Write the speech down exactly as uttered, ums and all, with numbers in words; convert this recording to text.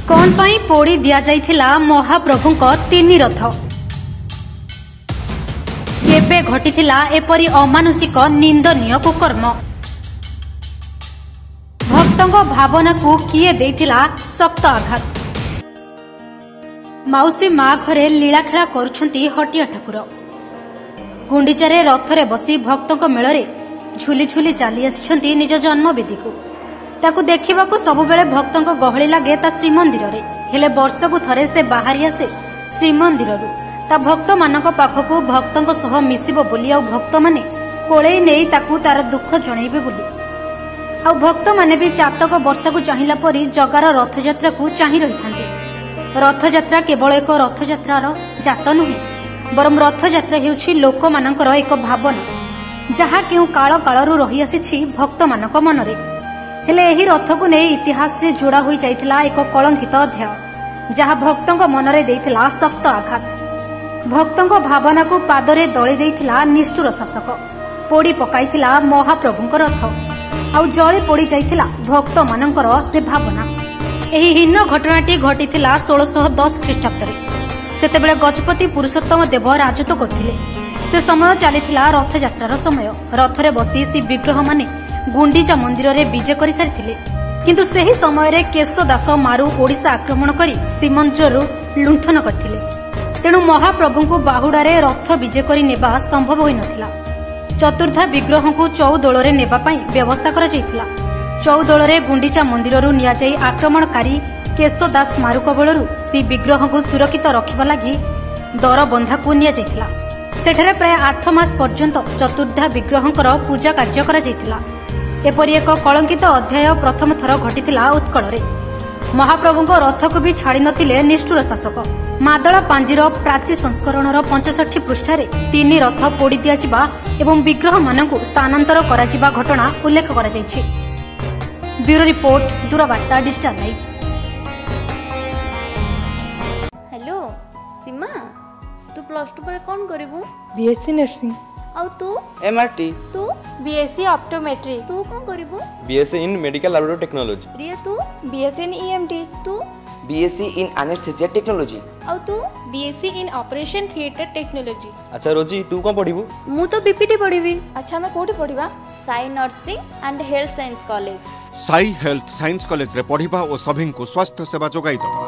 कौन पाई पोड़ी दिया जाइथिला महाप्रभुंक तीन रथ केबे घटिथिला एपरी अमानुषिक निंदनीय कुकर्म भक्तों भावना को किए देथिला शक्त आघात माउसी माँ घरे लीलाखेला करुछंती हटिया ठाकुर गुंडीचारे रथरे बसी भक्तों मेल झुली झुली चली आसिछंती निज जन्मवेदी को ताकू देखिबाकू सबुबेले भक्तों गहली लगे ता श्रीमंदिर रे हेले वर्षकू थरे से बाहरी आसे श्रीमंदिर ता भक्त मानक पाखकू भक्तों सह मिसिबो बोली आ भक्त माने कोळेई नेई ताकू तार दुख जणैबे बोली आ भक्त माने भी चातक वर्षा को चाहिला परी जगार रथयात्रा को चाहि रही थांते। रथयात्रा केवल एक रथयात्रार जात नुहे बरम रथयात्रा हेउछि लोक मानकर एक भावना जहा केउ काल कालरू रही आसीछि भक्त मानक मनरे हेले एही रथ को नै इतिहास रे जोड़ा होई जाइथिला एक कलंकित अध्याय जहा भक्तों मनरे देइथिला शक्त आघात भक्तों भावना को पादरे दଳି देइथिला निष्ठुर शासक पोड़ी पकाइथिला महाप्रभुंक रथ आउ जଳି पोड़ी जाइथिला भक्त मानकर से भावना। एही हीन घटनाटी घटिथिला सोलह दस ख्रीष्टाब्द सेतेबेले गजपति पुरुषोत्तम देव राजत्व करथिले से समय चलीथिला रथयात्रार समय रथरे बसी सी विग्रह माने गुंडीचा मंदिर रे विजय करि सारिथिले किंतु सेही समय रे केशदास मारू ओडिशा आक्रमण करी श्रीमंदिरରୁ लुंठन करथिले तेणु महाप्रभु को बाहुडारे रथ विजय करि नेबा संभव होई नथिला। चतुर्था विग्रह को चौदोल रे नेबा पई व्यवस्था करा जायथिला। चौदोल रे गुंडीचा मंदिरରୁ निया जाई आक्रमणकारी केशदास मारू कबळरू सी विग्रह को सुरक्षित रखिबा लागि दर बंधा को निया जायथिला। सेठरे प्राय आठ मास पर्यंत चतुर्था विग्रहंकर पूजा कार्य करा जायथिला। एपरी एक कलंकित अध्याय प्रथम थर घटिथिला उत्कल रे महाप्रभुंक रथ को भी छाड़ी नथिले निष्ठुर शासक मादला पांजीर प्राची संस्करणर पचसठी पृष्ठारे तीन रथ पोड़ी दियाजिबा एवं विग्रह मानकु स्थानांतर कराजिबा घटना उल्लेख करा जायछि। ब्यूरो रिपोर्ट दूरवार्ता डिजिटल लाइव। हेलो सीमा तू प्लस टू पर कौन करिवु? BSc nursing. और तू? एमआरटी। तू? BSc optometry. तू कौन करिवु? BSc in medical laboratory technology. Riya तू? BSc in EMT. तू? BSc in anaesthesia technology. और तू? BSc in operation theatre technology. अच्छा रोजी तू कौन पढ़िबु? मु तो बीपीटी पढ़िबी। अच्छा मैं कोठी पढ़िबा? Sai nursing and health science college. Sai health science college रे पढ़िबा और सभी को स्वास्थ्य सेवा जोगाई दो।